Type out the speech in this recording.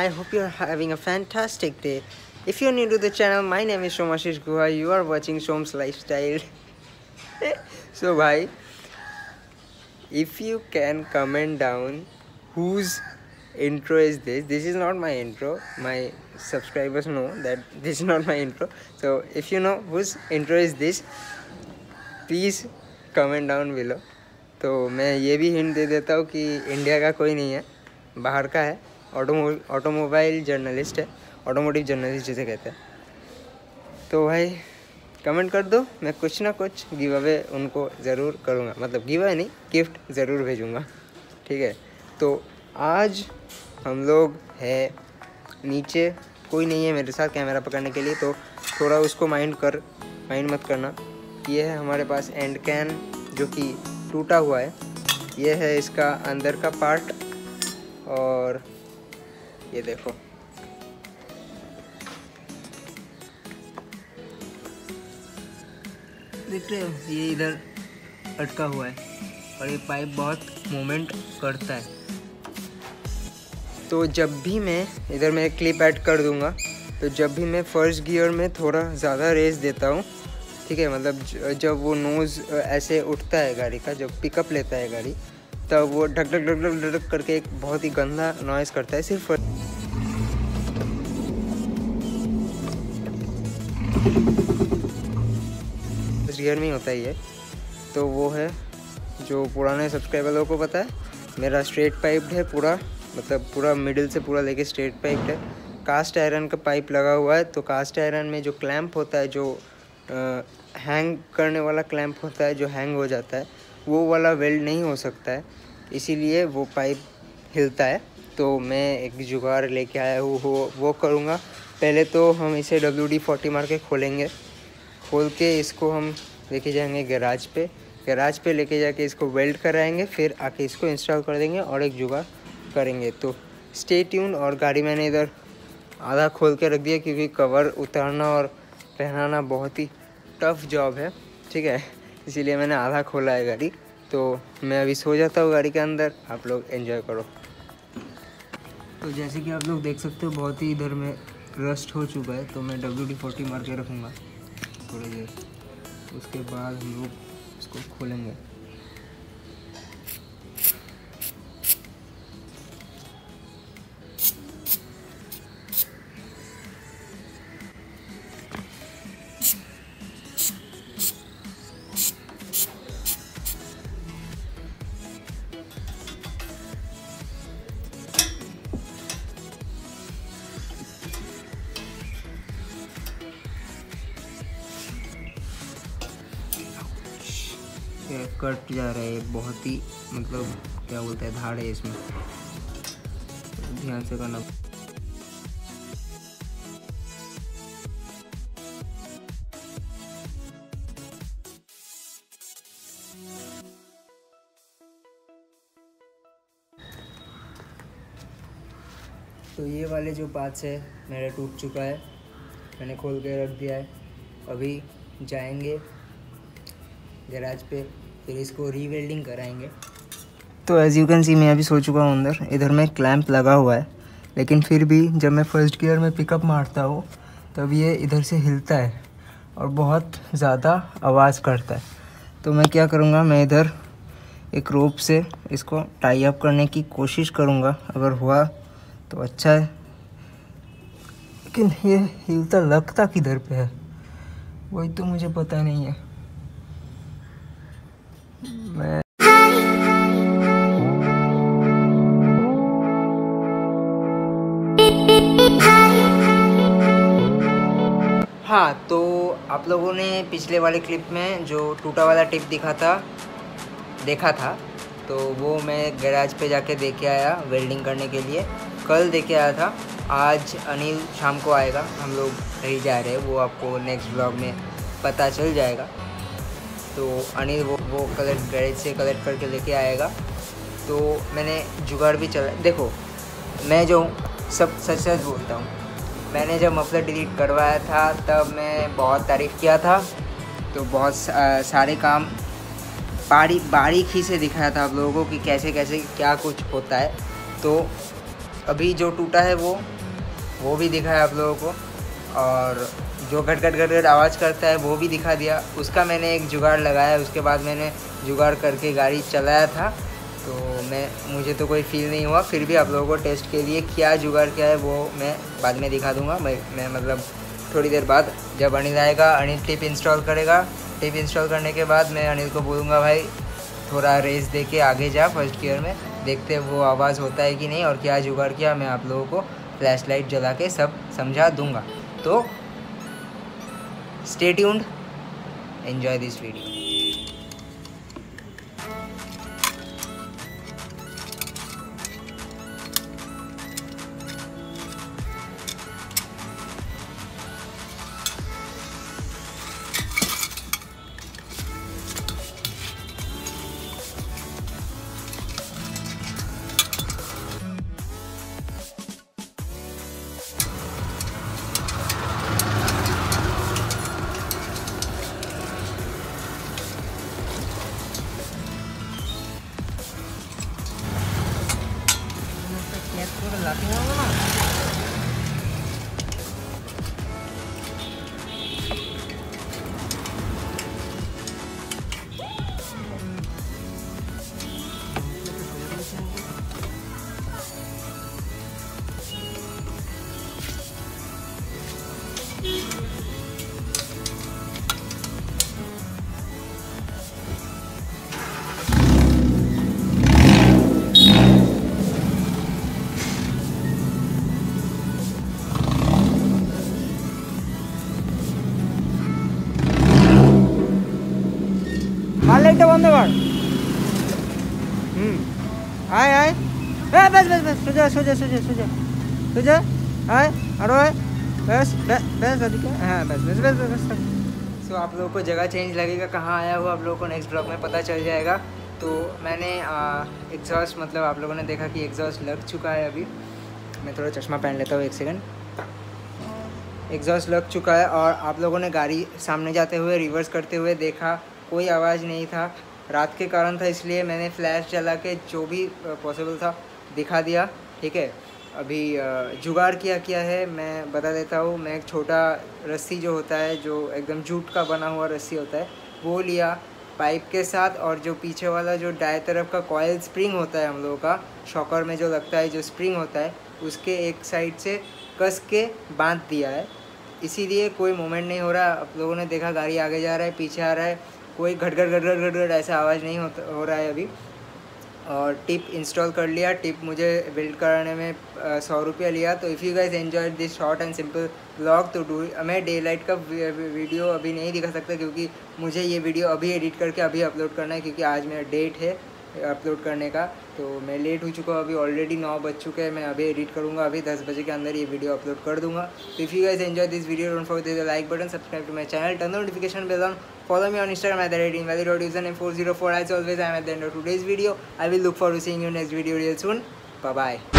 I hope you're having a fantastic day. If you're new to the channel, my name is Somashish Guha. You are watching Som's Lifestyle. So bhai, if you can comment down whose intro is this. This is not my intro. My subscribers know that this is not my intro. So if you know whose intro is this, please comment down below. तो मैं ये भी hint दे देता हूँ कि India का कोई नहीं है, बाहर का है, ऑटोमोबाइल जर्नलिस्ट है, ऑटोमोटिव जर्नलिस्ट जिसे कहते हैं। तो भाई कमेंट कर दो, मैं कुछ ना कुछ गिव अवे उनको ज़रूर करूँगा, मतलब गिव अवे नहीं, गिफ्ट ज़रूर भेजूँगा, ठीक है। तो आज हम लोग है नीचे, कोई नहीं है मेरे साथ कैमरा पकड़ने के लिए, तो थोड़ा उसको माइंड मत करना। ये है हमारे पास एंड कैन जो कि टूटा हुआ है, ये है इसका अंदर का पार्ट, और ये देखो देख रहे हो, ये इधर अटका हुआ है और ये पाइप बहुत मूवमेंट करता है। तो जब भी मैं क्लिप ऐड कर दूंगा, तो जब भी मैं फर्स्ट गियर में थोड़ा ज़्यादा रेस देता हूँ, ठीक है, मतलब जब वो नोज़ ऐसे उठता है गाड़ी का, जब पिकअप लेता है गाड़ी, तब वो ढक ढक ढक ढक ढक करके एक बहुत ही गंदा नॉइज़ करता है। सिर्फ गियर में ही होता ही है। तो वो है जो पुराने सब्सक्राइबर लोगों को पता है, मेरा स्ट्रेट पाइप्ड है पूरा, मतलब पूरा मिडिल से पूरा लेके स्ट्रेट पाइप्ड है। कास्ट आयरन का पाइप लगा हुआ है, तो कास्ट आयरन में जो क्लैंप होता है, जो हैंग करने वाला क्लैंप होता है, जो हैंग हो जाता है, वो वाला वेल्ड नहीं हो सकता है, इसीलिए वो पाइप हिलता है। तो मैं एक जुगाड़ लेके आया हूँ, वो करूँगा। पहले तो हम इसे WD-40 मार के खोल के इसको हम लेके जाएंगे गैराज पे लेके जाके इसको वेल्ड कराएंगे, फिर आके इसको इंस्टॉल कर देंगे और एक जुगाड़ करेंगे। तो स्टे ट्यून। और गाड़ी मैंने इधर आधा खोल के रख दिया, क्योंकि कवर उतारना और पहनाना बहुत ही टफ जॉब है, ठीक है, इसीलिए मैंने आधा खोला है गाड़ी। तो मैं अभी सो जाता हूँ गाड़ी के अंदर, आप लोग एंजॉय करो। तो जैसे कि आप लोग देख सकते हो, बहुत ही इधर में रस्ट हो चुका है, तो मैं WD-40 मार के रखूँगा थोड़ी देर, उसके बाद हम लोग इसको खोलेंगे। कट जा रहा है, बहुत ही मतलब क्या बोलते हैं, धाड़ है इसमें, ध्यान से करना। तो ये वाले जो पार्ट्स है मेरा टूट चुका है, मैंने खोल के रख दिया है। अभी जाएंगे गैराज पे, फिर इसको रीवेल्डिंग कराएंगे। तो एज़ यू कैन सी मैं अभी सो चुका हूँ अंदर। इधर में क्लैंप लगा हुआ है, लेकिन फिर भी जब मैं फर्स्ट गियर में पिकअप मारता हूँ, तब ये इधर से हिलता है और बहुत ज़्यादा आवाज़ करता है। तो मैं क्या करूँगा, मैं इधर एक रोप से इसको टाई अप करने की कोशिश करूँगा, अगर हुआ तो अच्छा है, लेकिन ये हिलता लगता किधर पे है वही तो मुझे पता नहीं है। हाँ, तो आप लोगों ने पिछले वाले क्लिप में जो टूटा वाला टिप देखा था, तो वो मैं गैराज पे जाके दे के आया वेल्डिंग करने के लिए। कल दे के आया था, आज अनिल शाम को आएगा, हम लोग कहीं जा रहे हैं, वो आपको नेक्स्ट ब्लॉग में पता चल जाएगा। तो अनिल वो गैरेज से कलेक्ट करके लेके आएगा। तो मैंने जुगाड़ भी चला, देखो मैं जो सब सच बोलता हूँ, मैंने जब मफलर डिलीट करवाया था तब मैं बहुत तारीफ़ किया था, तो बहुत सारे काम बारीकी से दिखाया था आप लोगों को कि कैसे कैसे क्या कुछ होता है। तो अभी जो टूटा है वो वो भी दिखाया आप लोगों को, और जो घट घट घट घट आवाज़ करता है वो भी दिखा दिया। उसका मैंने एक जुगाड़ लगाया, उसके बाद मैंने जुगाड़ करके गाड़ी चलाया था, तो मुझे तो कोई फील नहीं हुआ। फिर भी आप लोगों को टेस्ट के लिए क्या जुगाड़ किया है वो मैं बाद में दिखा दूँगा। मैं मतलब थोड़ी देर बाद जब अनिल आएगा, अनिल टिप इंस्टॉल करेगा। टिप इंस्टॉल करने के बाद मैं अनिल को बोलूँगा भाई थोड़ा रेस दे के आगे जा फर्स्ट गियर में, देखते वो आवाज़ होता है कि नहीं और क्या जुगाड़ किया मैं आप लोगों को फ्लैश लाइट जला के सब समझा दूँगा। तो stay tuned, enjoy this video. লাইটটা বন্ধ কর। আয় আয়, হ্যাঁ ব্যাস ব্যাস ব্যাস, সোজা সোজা সোজা সোজা সোজা, আয় আরো আয়, बस बस अधिक, हाँ बस बस बस बस बस। सो आप लोगों को जगह चेंज लगेगा, कहाँ आया हुआ आप लोगों को नेक्स्ट ब्लॉग में पता चल जाएगा। तो मैंने एग्जॉस्ट मतलब आप लोगों ने देखा कि एग्जॉस्ट लग चुका है। अभी मैं थोड़ा चश्मा पहन लेता हूँ, एक सेकंड। एग्जॉस्ट लग चुका है और आप लोगों ने गाड़ी सामने जाते हुए रिवर्स करते हुए देखा, कोई आवाज़ नहीं था। रात के कारण था, इसलिए मैंने फ्लैश जला के जो भी पॉसिबल था दिखा दिया, ठीक है। अभी जुगाड़ किया है मैं बता देता हूँ। मैं एक छोटा रस्सी जो होता है, जो एकदम जूट का बना हुआ रस्सी होता है, वो लिया पाइप के साथ, और जो पीछे वाला जो दाएं तरफ का कॉयल स्प्रिंग होता है हम लोगों का शॉकर में जो लगता है, जो स्प्रिंग होता है, उसके एक साइड से कस के बांध दिया है। इसीलिए कोई मूवमेंट नहीं हो रहा। आप लोगों ने देखा गाड़ी आगे जा रहा है, पीछे आ रहा है, कोई घट घट घट घट घट ऐसा आवाज़ नहीं हो रहा है अभी। और टिप इंस्टॉल कर लिया। टिप मुझे बिल्ड कराने में 100 रुपया लिया। तो if you guys enjoy this short and simple blog, तो मैं डे लाइट का वीडियो अभी नहीं दिखा सकता, क्योंकि मुझे ये वीडियो अभी एडिट करके अभी अपलोड करना है, क्योंकि आज मेरा डेट है अपलोड करने का। तो मैं लेट हो चुका हूँ, अभी ऑलरेडी 9 बज चुके हैं। मैं अभी एडिट करूँगा, अभी 10 बजे के अंदर ये वीडियो अपलोड कर दूँगा। तो if you guys enjoy this video, don't forget the like button, subscribe to my channel, turn notification bell on, follow me on Instagram at @invalid.username 404. As always, I am at the end of today's video. I will look forward to seeing you next video real soon. Bye bye.